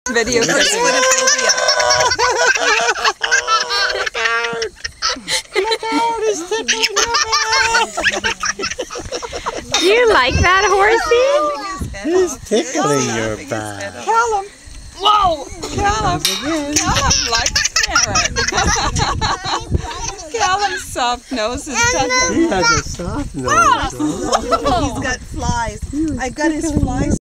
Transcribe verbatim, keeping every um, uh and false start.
Video clip. Look out! Look out! He's tickling your back! You like that, horsey? He's tickling your back. Callum! Whoa! Callum! Callum likes carrot. Callum's soft nose is touching. He has a soft nose. He's got flies. I got his flies.